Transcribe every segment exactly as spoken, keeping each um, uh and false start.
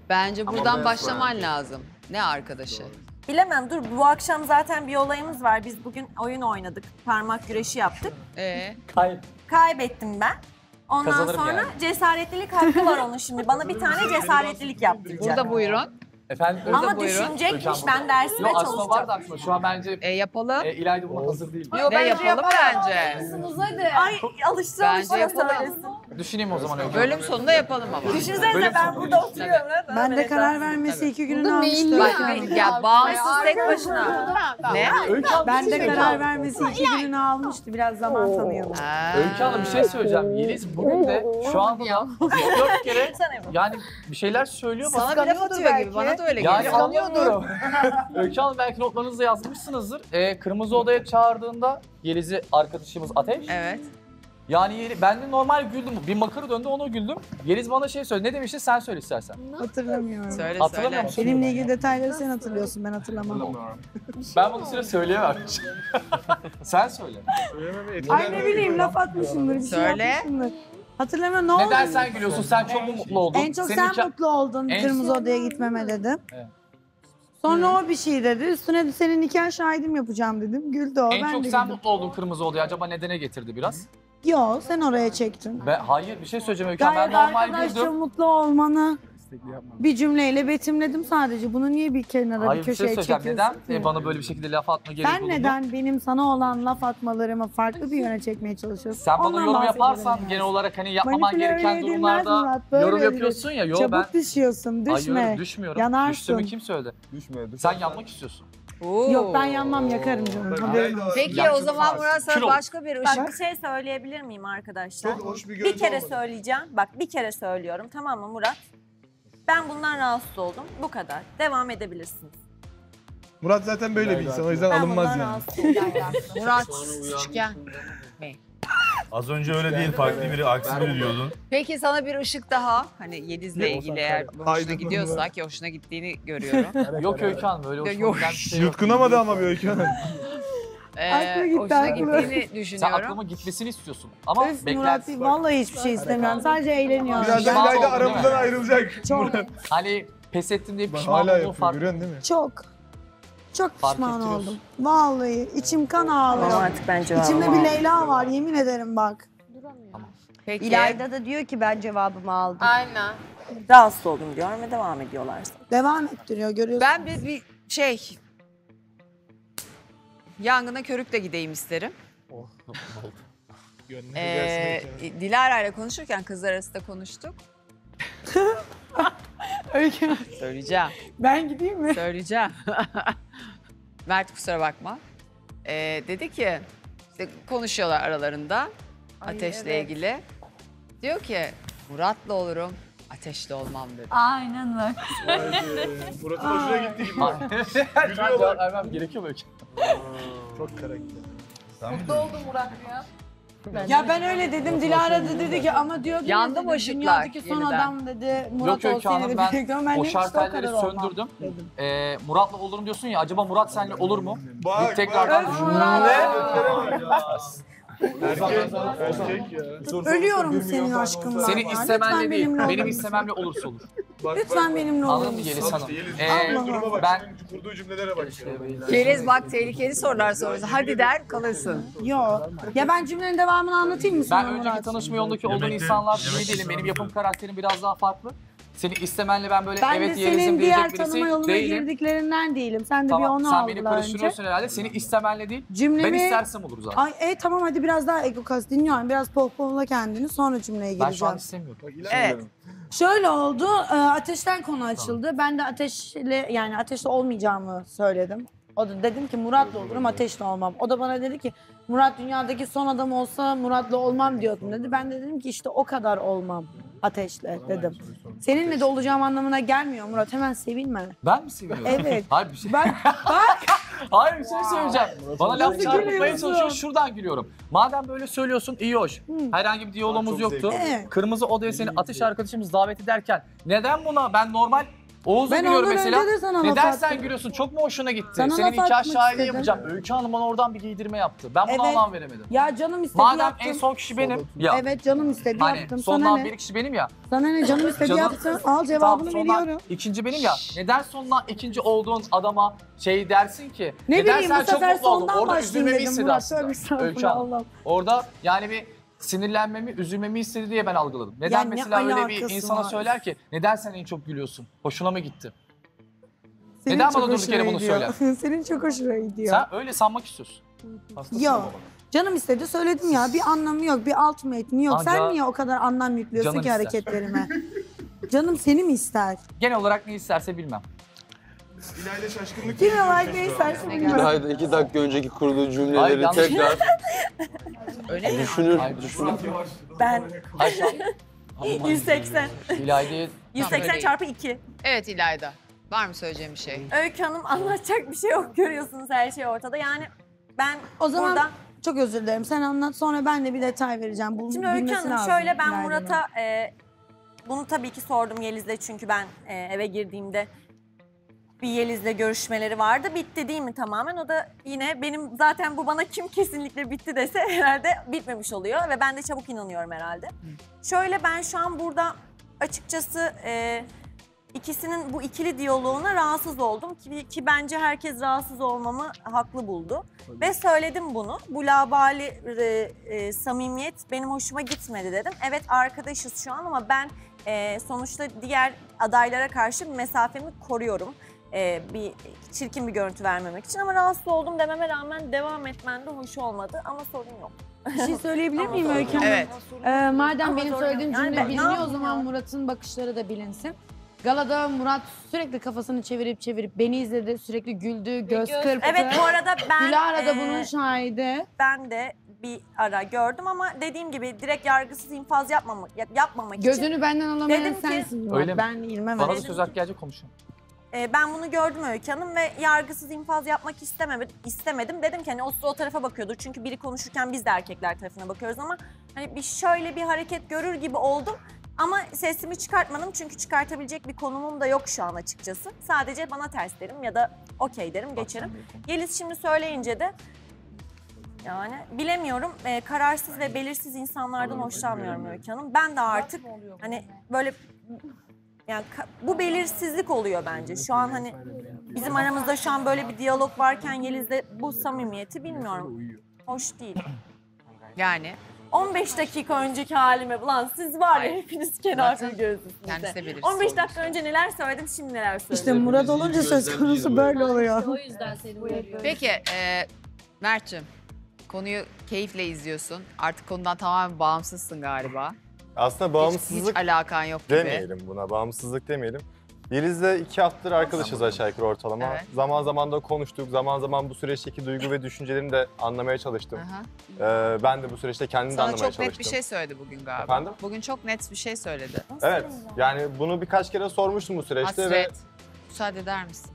Bence buradan başlaman lazım. Ne arkadaşı? Bilemem dur bu akşam zaten bir olayımız var. Biz bugün oyun oynadık. Parmak güreşi yaptık. Ee? Kayıp. Kaybettim ben. Ondan Kazanırım sonra yani. cesaretlilik hakkı var onun şimdi. Bana bir tane cesaretlilik yaptıracak. Burada buyurun. Efendim? Ama buyurun. düşünecekmiş ben dersime Yok aslında var da çalışacağım. aslında şu an bence E yapalım. e, İlayda buna hazır değil. Yo, ne yapalım bence. Ay alıştı Bence alıştı yapalım. söylesin. Düşüneyim o zaman öyle. Bölüm sonunda yapalım ama. Düşünsenize ben burada oturuyorum. Ben de karar vermesi iki gününü almıştım. Bak, ya bağımsız tek başına. Ne? Ben de karar vermesi iki gününü almıştı. Biraz zaman tanıyalım. Ha. Öykü Hanım bir şey söyleyeceğim. Yeliz bugün de şu anda da dört kere yani bir şeyler söylüyor. Sana bir laf atıyor gibi, bana da öyle Yani geliyor. anlamıyorum. Öykü Hanım belki notlarınızda yazmışsınızdır. Ee, Kırmızı Oda'ya çağırdığında Yeliz'i arkadaşımız Ateş. Evet. Yani Yeliz, ben de normal güldüm. Bir makara döndü ona güldüm. Yeliz bana şey söyledi. Ne demişti sen söyle istersen. Hatırlamıyorum. Söyle Hatırlamıyor söyle. musun? Benimle ilgili detayları sen hatırlıyorsun, ben hatırlamam. Ben bunu size söyleyemem. Sen söyle. Ay ne bileyim laf atmışımdır, bir şey Söyle. yapmışımdır. Hatırlamıyorum ne oldu? Neden sen gülüyorsun? Sen çok mu mutlu oldun? En çok Senin sen hikaye- mutlu oldun En- Kırmızı Oda'ya gitmeme dedim. Evet. Sonra o bir şey dedi. Üstüne de senin nikah şahidim yapacağım dedim. Güldü o. En ben çok de sen güldüm. mutlu oldun Kırmızı Oda'ya. Acaba nedene getirdi biraz? Yo sen oraya çektin. Ben, hayır bir şey söyleyeceğim Öykü Hanım. Ben Gayet normal arkadaşça güldüm. mutlu olmanı bir cümleyle betimledim sadece. Bunu niye bir kenara Hayır bir bir şey köşeye söyleyeceğim. çekiyorsun Neden ki? e, bana böyle bir şekilde laf atma gereği Sen bulundun? neden benim sana olan laf atmalarımı farklı bir yöne çekmeye çalışıyorsun? Sen bana Ondan yorum bahsediyorum yaparsan yani. genel olarak hani yapmaman Manipüle gereken öyle edilmez durumlarda Murat, böyle yorum edilir. yapıyorsun ya. Yo Çabuk ben... düşüyorsun, düşme. Hayır düşmüyorum. Yanarsın. Düştüğümü kim söyledi? Düşme, düşme. Sen yanmak istiyorsun. Oo. Yok ben yanmam, yakarım canım. Haberin olsun. Peki Yani o çok zaman fazla. Murat sana Kilo. başka bir Bak ışık. bir şey söyleyebilir miyim arkadaşlar? Çok hoş bir Bir görüntü kere olmadı. söyleyeceğim. Bak bir kere söylüyorum tamam mı Murat? Ben bundan rahatsız oldum. Bu kadar. Devam edebilirsiniz. Murat zaten böyle bir insan, o yüzden Ben alınmaz bundan yani. rahatsız oldum. Murat üçgen. Az önce öyle değil, farklı biri, aksi biri diyordun. Peki sana bir ışık daha. Hani Yeliz'le ilgili eğer hoşuna Aydınlanma. gidiyorsa ki hoşuna gittiğini görüyorum. Yok Öykü Hanım öyle hoşuma Yok. giden bir şey yok. Yutkunamadı ama bir öykü hanım. Ee, Aklı gitti, hoşuna aklı. gittiğini Sen düşünüyorum. aklımın gitmesini istiyorsun. Ama Öf Murat beklersin. vallahi hiçbir şey istemiyorum. Sadece eğleniyorum. Birazdan Pişman İlayda oldun değil aramızdan mi? ayrılacak. Çok, Hani pes ettim diye Bak, pişman hala olduğun yapıyor, farklı. görüyorsun değil mi? çok. Çok Fark pişman ettiriyorsun. oldum. Vallahi içim kan Ama ağlıyor. artık ben cevabımı İçimde bir aldım. Leyla var yemin ederim bak. Peki. İlayda da diyor ki ben cevabımı aldım. Aynen. Rahatsız oldum diyorum ve devam ediyorlar. Devam ettiriyor görüyorsun. Ben bir, bir şey... Yangına körükle gideyim isterim. Ee, Dilara ile konuşurken kızlar arasında konuştuk. Öykü. Söyleyeceğim. Ben gideyim mi? Söyleyeceğim. Mert kusura bakma. Ee, dedi ki, işte konuşuyorlar aralarında Ateş'le ilgili. Diyor ki, Murat'la olurum, Ateş'le olmam dedi. Aynen öyle. Murat'ın hoşuna gitti gibi. Şu an cevap vermem gerekiyor mu Öykü? Çok karakter. Ya ben öyle dedim. Dilara da dedi ki ama diyor ki Yandı dedi, mı ışıklar dünyadaki son yeniden? adam dedi. Murat Yok Öykü olsaydı Hanım dedi. ben, bekliyorum. Ben o dedim işte o şartelleri kadar olmam söndürdüm. dedim. Ee, Murat'la olurum diyorsun ya acaba Murat seninle olur mu? Bak, Bir tekrardan bak. düşün. Erkek, erkek ya. Ölüyorum senin aşkından. Seni var. istemenle Lütfen değil, benimle benim olur. istememle olursa olur. Bak, Lütfen benimle olur Anladın mı musun? Yeliz Hanım? İşte Yeliz, Ee, Allah duruma bak, ben- senin kurduğu cümlelere bak. Yeliz bak tehlikeli sorular soruyorsun. Hadi der kalırsın. Yok. Ya ben cümlenin devamını anlatayım mı sana Ben önceki Murat? tanışma yolundaki olduğun Yemekte- insanlar gibi yemekte değilim. Benim sorun yapım yok. karakterim biraz daha farklı. Seni istemenle ben böyle Ben evet de Yeliz'im senin diğer diyecek birisi tanıma yoluna değilim. girdiklerinden değilim. Sen de bir Tamam onu sen beni aldılar önce. karıştırıyorsun herhalde. Seni istemenle değil. Cümlemi... Ben istersem olur zaten. Ay e, tamam hadi biraz daha ego kas dinliyorum. Biraz pohpohla kendini sonra cümleye Ben şu an gireceğim. istemiyorum. Evet. Şöyle oldu. e, Ateşten konu açıldı. Ben de ateşle yani ateşle olmayacağımı söyledim. O da dedim ki Murat'la olurum, ateşle olmam. O da bana dedi ki Murat dünyadaki son adam olsa Murat'la olmam diyordum dedi. Ben de dedim ki işte o kadar olmam ateşle dedim. Seninle de olacağım anlamına gelmiyor Murat. Hemen sevinme. Ben mi seviyorum? Evet. Hayır bir şey. Ben bak Hayır bir şey söyleyeceğim. Bana laf Nasıl çarpmaya gülüyorsun? çalışıyor. Şuradan gülüyorum. Madem böyle söylüyorsun iyi hoş. Herhangi bir diyalogumuz Çok yoktu. zevkli. Kırmızı Oda'ya seni ateş arkadaşımız davet ederken neden buna ben normal Oğuz'a Ben gülüyorum ondan mesela. önce de sana laf Neden attım. sen gülüyorsun? Çok mu hoşuna gitti? Sana Senin laf nikah atmak şahidi istedim. yapacağım. Öykü Hanım bana oradan bir giydirme yaptı. Ben buna Evet. anlam veremedim. Ya canım istedi Madem yaptım. en son kişi benim. Ya, Evet canım istedi hani yaptım. sondan Sana ne? bir kişi benim ya. Sana ne canım istedi Canım- yaptım. Al Tamam, cevabını sondan veriyorum. ikinci benim ya. Neden sondan ikinci olduğun adama şey dersin ki? Ne neden bileyim sen bu sefer çok mutlu oldun? sondan Orada başlayayım üzülmemi dedim istedi Murat. aslında. Tövbe estağfurullah, Öykü Hanım. Allah'ım. Orada yani bir sinirlenmemi, üzülmemi istedi diye ben algıladım. Neden Ya ne mesela öyle bir alakası insana var? söyler ki neden sen en çok gülüyorsun? Hoşuna mı gitti? Senin Neden çok bana durduk hoşuna yere bunu gidiyor. Senin çok hoşuna gidiyor. Sen öyle sanmak istiyorsun. Hastasın Yok. ama bak. Canım istedi söyledim ya bir anlamı yok bir alt metni yok. Anca Sen niye o kadar anlam yüklüyorsun canım ki ister. hareketlerime? Canım seni mi ister? Genel olarak ne isterse bilmem. İlayda şaşkınlık Genel yaşıyor olarak şu ne an. istersin bilmiyorum. İlayda iki dakika önceki kurduğu Hayır, cümleleri yanlış. tekrar Öyle mi? düşünür. Hayır, düşünün. Ben Ayşe. yüz seksen. İlayda'yı yüz seksen Tamam. çarpı iki. Evet İlayda. Var mı söyleyeceğim bir şey? Öykü Hanım anlatacak bir şey yok. Görüyorsunuz her şey ortada. Yani ben O zaman burada... çok özür dilerim sen anlat sonra ben de bir detay vereceğim. Bunu Şimdi Öykü bilmesi Hanım lazım şöyle ben İlayda'nın. Murat'a e, bunu tabii ki sordum Yeliz'le çünkü ben e, eve girdiğimde bir Yeliz'le görüşmeleri vardı. Bitti değil mi tamamen? O da yine benim zaten bu bana kim kesinlikle bitti dese herhalde bitmemiş oluyor ve ben de çabuk inanıyorum herhalde. Şöyle ben şu an burada açıkçası e, ikisinin bu ikili diyaloğuna rahatsız oldum ki, ki bence herkes rahatsız olmamı haklı buldu. Ve söyledim bunu. Bu labali e, e, samimiyet benim hoşuma gitmedi dedim. Evet arkadaşız şu an ama ben e, sonuçta diğer adaylara karşı mesafemi koruyorum. E, bir çirkin bir görüntü vermemek için ama rahatsız oldum dememe rağmen devam etmen de hoş olmadı ama sorun yok. Bir şey söyleyebilir Ama miyim sorun Öykü yok. Hanım? Evet. Ee, madem Ama benim sorun söylediğim yok. Yani cümle ben ne biliniyor o yapayım zaman ya? Murat'ın bakışları da bilinsin. Galada Murat sürekli kafasını çevirip çevirip beni izledi, sürekli güldü, göz kırptı. Evet bu arada ben Dilara da e, bunun şahidi. ben de bir ara gördüm ama dediğim gibi direkt yargısız infaz yapmamak yap- yapmamak için Gözünü benden alamayan Dedim ki- sensin Murat. Öyle mi? Ben ilmem. bana da öyle. söz hakkı gelecek konuşalım. e, ben bunu gördüm Öykü Hanım ve yargısız infaz yapmak istemedim. istemedim. Dedim ki hani o, o tarafa bakıyordur. Çünkü biri konuşurken biz de erkekler tarafına bakıyoruz ama hani bir şöyle bir hareket görür gibi oldum. Ama sesimi çıkartmadım çünkü çıkartabilecek bir konumum da yok şu an açıkçası. Sadece bana ters derim ya da okey derim geçerim. Yeliz şimdi söyleyince de yani bilemiyorum e, kararsız ve belirsiz insanlardan hoşlanmıyorum Öykü Hanım. Ben de artık hani böyle yani ka- bu belirsizlik oluyor bence. Şu an hani bizim aramızda şu an böyle bir diyalog varken Yeliz'de bu samimiyeti bilmiyorum. Hoş değil. Yani on beş dakika önceki halime ulan siz var ya hepiniz kenar Zaten gözünüzde. kendisi de belirsiz on beş olmuş. dakika önce neler söyledim şimdi neler İşte söylüyorum. Murat olunca söz konusu böyle oluyor. O yüzden seni uyarıyorum. Peki e, Mert'cim konuyu keyifle izliyorsun. Artık konudan tamamen bağımsızsın galiba. Aslında Hiç, bağımsızlık hiç alakan yok gibi. demeyelim buna. Bağımsızlık demeyelim. Yeliz'le iki haftadır arkadaşız aşağı yukarı ortalama. Evet. Zaman zaman da konuştuk. Zaman zaman bu süreçteki duygu ve düşüncelerini de anlamaya çalıştım. Aha. Ee, ben de bu süreçte kendimi de Sana anlamaya çok çalıştım. net bir şey söyledi bugün galiba. Efendim? Bugün çok net bir şey söyledi. Evet. Yani bunu birkaç kere sormuştum bu süreçte ve Hasret. Müsaade eder misin?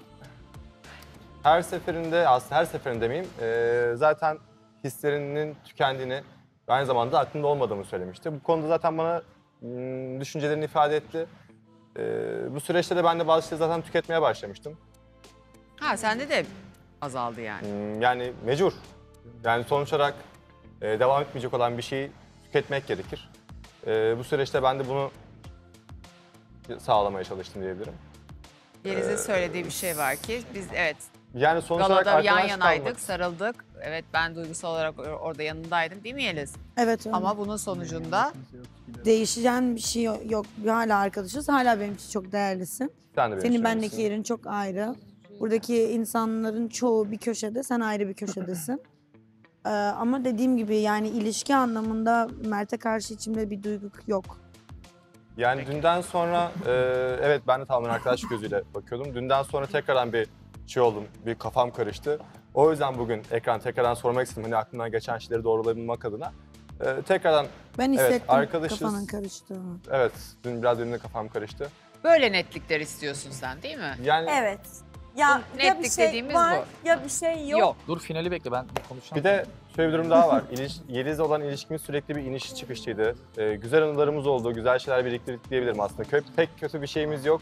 her seferinde, aslında her seferinde demeyeyim, e, zaten hislerinin tükendiğini ve aynı zamanda aklımda olmadığımı söylemişti. Bu konuda zaten bana mm, düşüncelerini ifade etti. E, bu süreçte de ben de bazı şeyleri zaten tüketmeye başlamıştım. Ha sende de azaldı yani. Hmm, Yani mecbur. Yani sonuç olarak e, devam etmeyecek olan bir şeyi tüketmek gerekir. E, bu süreçte ben de bunu sağlamaya çalıştım diyebilirim. Yeliz'in Ee, söylediği bir şey var ki biz evet Yani sonuç olarak galada yan arkadaş yanaydık, kalmak. sarıldık. Evet ben duygusal olarak or- orada yanındaydım değil mi Yeliz? Evet öyle. Ama bunun sonucunda Değişeceğin bir şey yok. Hala arkadaşız. Hala benim için çok değerlisin. Sen de benim Senin için bendeki öylesin. yerin çok ayrı. Buradaki insanların çoğu bir köşede, sen ayrı bir köşedesin. Ee, ama dediğim gibi yani ilişki anlamında Mert'e karşı içimde bir duygu yok. Yani dünden sonra e, evet ben de tamamen arkadaş gözüyle bakıyordum. Dünden sonra tekrardan bir şey oldum, bir kafam karıştı. O yüzden bugün ekran tekrardan sormak istedim. Hani aklımdan geçen şeyleri doğrulayabilmek adına. E, tekrardan Ben Evet, hissettim arkadaşız. kafanın karıştığını. evet dün biraz benim de kafam karıştı. böyle netlikler istiyorsun sen değil mi? Yani Evet. Ya, Bu ya bir netlik şey dediğimiz var bu. ya bir şey yok. Yok. Dur finali bekle ben konuşacağım. bir de şöyle bir durum daha var. İliş, Yeliz'le olan ilişkimiz sürekli bir iniş çıkışlıydı. E, güzel anılarımız oldu, güzel şeyler biriktirdik diyebilirim aslında. Kö- pek kötü bir şeyimiz yok.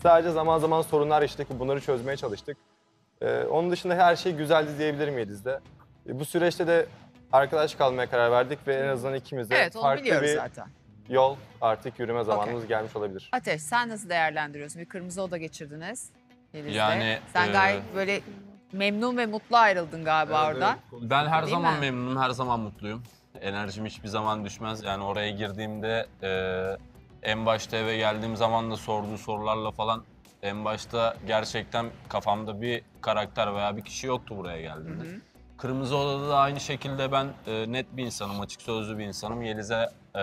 Sadece zaman zaman sorunlar yaşadık, bunları çözmeye çalıştık. Ee, onun dışında her şey güzeldi diyebilirim Yeliz'de. E, bu süreçte de arkadaş kalmaya karar verdik ve en azından ikimiz de Evet onu farklı biliyoruz bir zaten. yol artık yürüme zamanımız gelmiş olabilir. Ateş sen nasıl değerlendiriyorsun? Bir kırmızı oda geçirdiniz Yeliz'de. Yani, Sen e, gayet böyle memnun ve mutlu ayrıldın galiba oradan. Ben her Değil zaman mi? memnunum, her zaman mutluyum. Enerjim hiçbir zaman düşmez. Yani oraya girdiğimde e, en başta eve geldiğim zaman da sorduğu sorularla falan en başta gerçekten kafamda bir karakter veya bir kişi yoktu buraya geldiğimde. Hı hı. Kırmızı Oda'da da aynı şekilde ben e, net bir insanım, açık sözlü bir insanım. Yeliz'e e,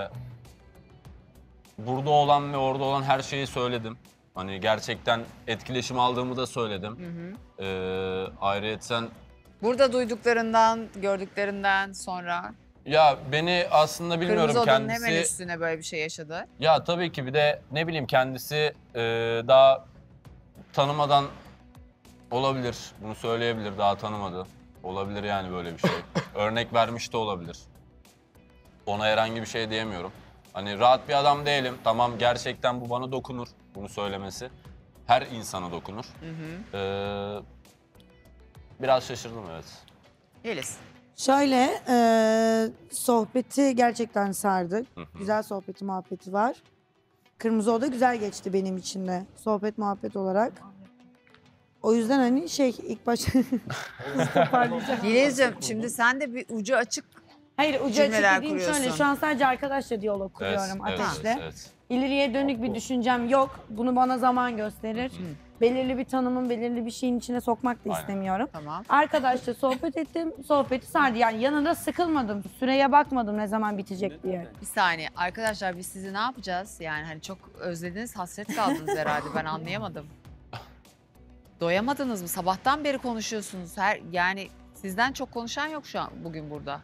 burada olan ve orada olan her şeyi söyledim. Hani gerçekten etkileşim aldığımı da söyledim. Hı hı. E, ayrıyeten Burada duyduklarından, gördüklerinden sonra ya beni aslında bilmiyorum kırmızı odanın kendisi... hemen üstüne böyle bir şey yaşadı. Ya tabii ki bir de ne bileyim kendisi e, daha tanımadan olabilir. Bunu söyleyebilir, daha tanımadı. Olabilir yani böyle bir şey. Örnek vermiş de olabilir. Ona herhangi bir şey diyemiyorum. Hani rahat bir adam değilim. Tamam gerçekten bu bana dokunur bunu söylemesi. Her insana dokunur. Hı hı. Ee, biraz şaşırdım evet. Yeliz. Şöyle e, sohbeti gerçekten sardık. Hı hı. Güzel sohbeti muhabbeti var. Kırmızı Oda güzel geçti benim için de sohbet muhabbet olarak. O yüzden hani şey ilk başta toparlayacağım. Yeliz'ciğim şimdi sen de bir ucu açık Hayır ucu açık Cümleler dediğim şöyle kuruyorsun. şu an sadece arkadaşla diyalog kuruyorum evet, Ateş'le. evet, evet. İleriye dönük bir düşüncem yok. Bunu bana zaman gösterir. Belirli bir tanımın, belirli bir şeyin içine sokmak da Aynen. istemiyorum. tamam. Arkadaşla sohbet ettim, sohbeti sardı. Yani yanında sıkılmadım, süreye bakmadım ne zaman bitecek diye. Bir saniye arkadaşlar biz sizi ne yapacağız? Yani hani çok özlediniz, hasret kaldınız herhalde ben anlayamadım. Doyamadınız mı? Sabahtan beri konuşuyorsunuz. Her yani sizden çok konuşan yok şu an bugün burada.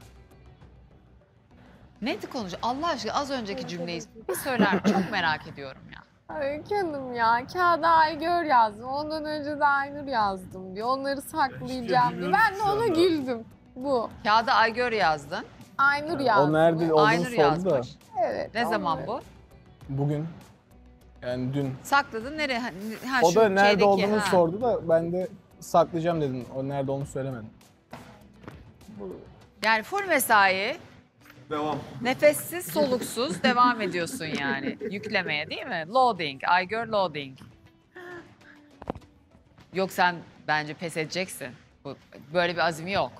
Neydi konuş? Allah aşkına az önceki cümleyi bir söyler misin? Çok merak ediyorum ya. Öykü Hanım ya, kağıda Aygör yazdım. Ondan önce de Aynur yazdım diyor. Onları saklayacağım diyor. Ben de ona güldüm. Bu. Kağıda Aygör yazdın. Aynur yazdı. O nerede olduğunu Aynur sordu da yazmış. Evet. Ne zaman onları. bu? bugün yani dün. Sakladın nereye? Ha, ha, O şu da nerede şeydeki, olduğunu ha. sordu da ben de saklayacağım dedim. O nerede olduğunu söylemedim. Yani full mesai. Devam. Nefessiz, soluksuz devam ediyorsun yani yüklemeye değil mi? Loading, Aygör loading. Yok sen bence pes edeceksin. Bu, böyle bir azmi yok.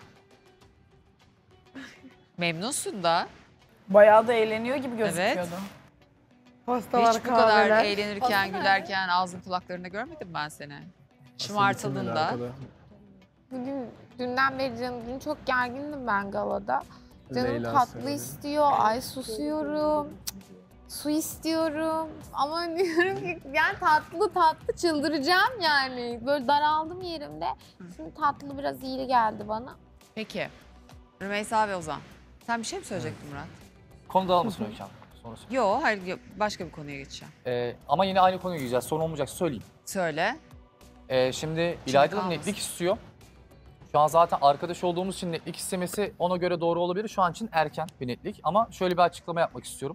Memnunsun da. Bayağı da eğleniyor gibi Evet. gözüküyordu. Pastalar, Hiç bu kadar kahveler. eğlenirken, gülerken, ağzın kulaklarında görmedim ben seni. Şımartıldın da. Arkada. Bugün, dünden beri canım, dün çok gergindim ben galada. Canım Leyla tatlı söyledi. istiyor, ay susuyorum. Su istiyorum ama diyorum ki yani tatlı tatlı çıldıracağım yani. Böyle daraldım yerimde. Şimdi tatlı biraz iyi geldi bana. Peki. Rümeysa ve Ozan. Sen bir şey mi söyleyecektin Murat? Konu dağılmasın Öykü Hanım. Sonrası. Yok, hayır yok. Başka bir konuya geçeceğim. Ee, ama yine aynı konuya gireceğiz. Sorun olmayacak söyleyeyim. Söyle. Ee, şimdi İlayda da kalmasın. netlik istiyor. Şu an zaten arkadaş olduğumuz için netlik istemesi ona göre doğru olabilir. Şu an için erken bir netlik. Ama şöyle bir açıklama yapmak istiyorum.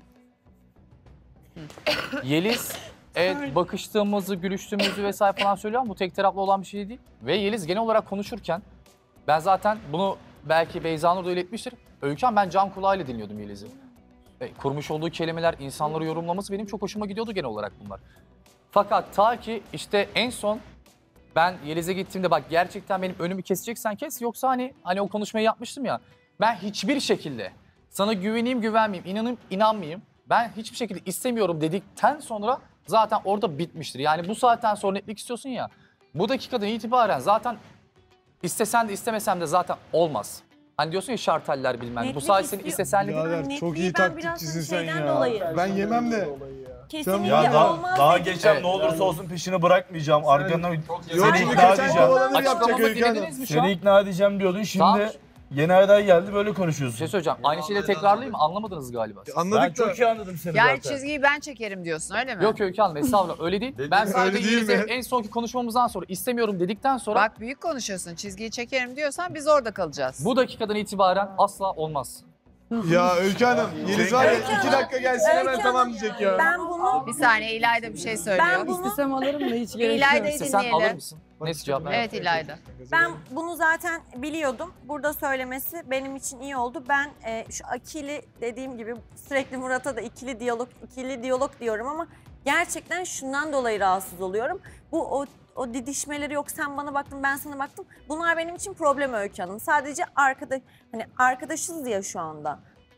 Yeliz, evet bakıştığımızı, gülüştüğümüzü vesaire falan söylüyor ama bu tek taraflı olan bir şey değil. Ve Yeliz genel olarak konuşurken ben zaten bunu belki Beyza Nur da iletmiştir. Öykü Hanım ben can kulağıyla dinliyordum Yeliz'i. E, kurmuş olduğu kelimeler, insanları yorumlaması benim çok hoşuma gidiyordu genel olarak bunlar. Fakat ta ki işte en son ben Yeliz'e gittiğimde bak gerçekten benim önümü keseceksen kes yoksa hani hani o konuşmayı yapmıştım ya. Ben hiçbir şekilde sana güveneyim güvenmeyeyim, inanayım inanmayayım. Ben hiçbir şekilde istemiyorum dedikten sonra zaten orada bitmiştir. Yani bu saatten sonra netlik istiyorsun ya. Bu dakikadan itibaren zaten istesen de istemesem de zaten olmaz. Hani diyorsun ya şarteller bilmem. Netlik Bu saat seni istiyor- istesen de değil. Birader, Birader çok netliği iyi ben biraz taktikçisin hani sen şeyden ya. dolayı- Ben yemem de. Kesinlikle Ya daha, olmaz daha dedim. geçen Evet. ne olursa olsun peşini bırakmayacağım. Arkandan Yok seni şimdi ikna geçen edeceğim. kovalanır yapacak Açıklamamı Öykü Hanım. dinlediniz mi şu an? Seni ikna edeceğim diyordun. Şimdi Tamam. yeni aday geldi böyle Bir konuşuyorsun. şey söyleyeceğim. Aynı şeyi de tekrarlayayım mı? Anlamadınız galiba. siz. Ben Anladık da. çok iyi anladım seni Yani zaten. çizgiyi ben çekerim diyorsun öyle mi? Yok Öykü Hanım estağfurullah öyle değil. Ben sadece Öyle değil Yeliz'e mi? en sonki konuşmamızdan sonra istemiyorum dedikten sonra Bak büyük konuşuyorsun. Çizgiyi çekerim diyorsan biz orada kalacağız. bu dakikadan itibaren asla olmaz. Ya Öykü Hanım, Yeliz var ya Öykü iki Hanım, dakika gelsin hemen Öykü tamam Hanım, diyecek ya. Ben bunu Bir saniye İlayda bir şey söylüyor. Ben bu- İstesem alırım da hiç gerek yok. İlayda'yı İşte sen alır dinleyelim. mısın? Neyse cevap ver. Evet İlayda. Ben bunu zaten biliyordum. Burada söylemesi benim için iyi oldu. Ben e, şu akili dediğim gibi sürekli Murat'a da ikili diyalog, ikili diyalog diyorum ama gerçekten şundan dolayı rahatsız oluyorum. Bu o, o didişmeleri yok sen bana baktın ben sana baktım. Bunlar benim için problem Öykü Hanım. Sadece arkada hani arkadaşız ya şu anda.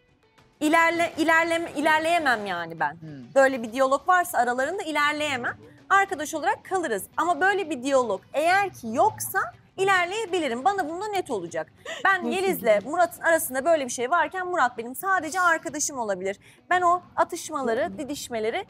İlerle ilerleme ilerleyemem yani ben. Böyle bir diyalog varsa aralarında ilerleyemem. Arkadaş olarak kalırız. Ama böyle bir diyalog eğer ki yoksa ilerleyebilirim. Bana bunda net olacak. Ben Yeliz'le Murat'ın arasında böyle bir şey varken Murat benim sadece arkadaşım olabilir. Ben o atışmaları, didişmeleri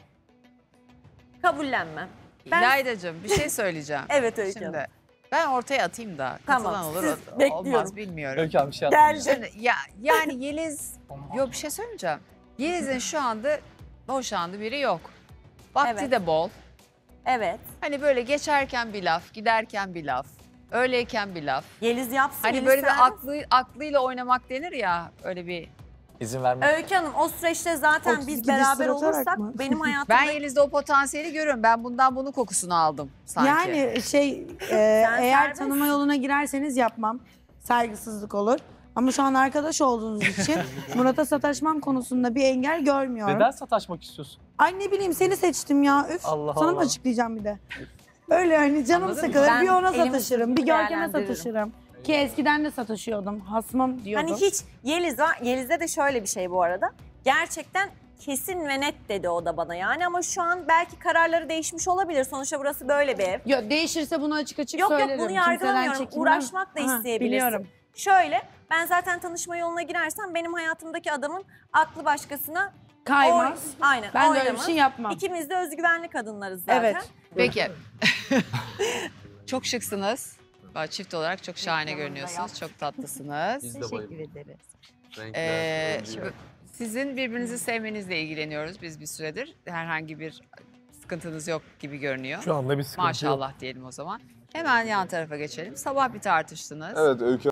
kabullenmem. Ben- İlayda'cığım bir şey söyleyeceğim. Evet Öykü Hanım. Şimdi ben ortaya atayım da Tamam, katılan olur siz o- bekliyorum. olmaz bilmiyorum. Öykü Hanım bir şey anlatayım. Geldi. Şimdi ya yani Yeliz yok bir şey söyleyeceğim. Yeliz'in şu anda boşandığı biri yok. Vakti Evet. de bol. Evet. Hani böyle geçerken bir laf, giderken bir laf, öyleyken bir laf. Yeliz yapsın. Hani Yeliz böyle bir serbest. aklı, aklıyla oynamak denir ya öyle bir. İzin verme. Öykü Hanım o süreçte zaten otuz biz iki beraber diş sıratarak olursak mı? benim hayatımda... Ben Yeliz'de o potansiyeli görüyorum. Ben bundan bunun kokusunu aldım sanki. Yani şey e, eğer serbest. tanıma yoluna girerseniz yapmam. Saygısızlık olur. Ama şu an arkadaş olduğunuz için Murat'a sataşmam konusunda bir engel görmüyorum. Neden sataşmak istiyorsun? Ay ne bileyim seni seçtim ya. Üf. Allah Sana mı Allah. açıklayacağım bir de? Öyle hani canım Anladın mı? sıkılır. Ben Bir ona elimi sataşırım, bir sıkıp Görkem'e değerlendiririm. sataşırım. Ki eskiden de sataşıyordum. Hasmım diyordum. Hani hiç Yeliz var. Yeliz'de de şöyle bir şey bu arada. Gerçekten kesin ve net dedi o da bana yani ama şu an belki kararları değişmiş olabilir. Sonuçta burası böyle bir ev. Yok değişirse bunu açık açık Yok yok söylerim. bunu Kimseden yargılamıyorum. çekinmem. Uğraşmak da Aha, isteyebilirsin. Biliyorum. Şöyle ben zaten tanışma yoluna girersem benim hayatımdaki adamın aklı başkasına Kaymaz. oy- aynen, Ben de öyle bir oynamaz. şey yapmam. İkimiz de özgüvenli kadınlarız zaten. Evet. Peki. Çok şıksınız. Bak, çift olarak çok şahane görünüyorsunuz. Çok tatlısınız. Biz de Teşekkür bayıldık. ederiz. Ee, sizin birbirinizi sevmenizle ilgileniyoruz biz bir süredir. Herhangi bir sıkıntınız yok gibi görünüyor. Şu anda bir sıkıntı yok. Maşallah diyelim o zaman. Hemen yan tarafa geçelim. Sabah bir tartıştınız. Evet Öykü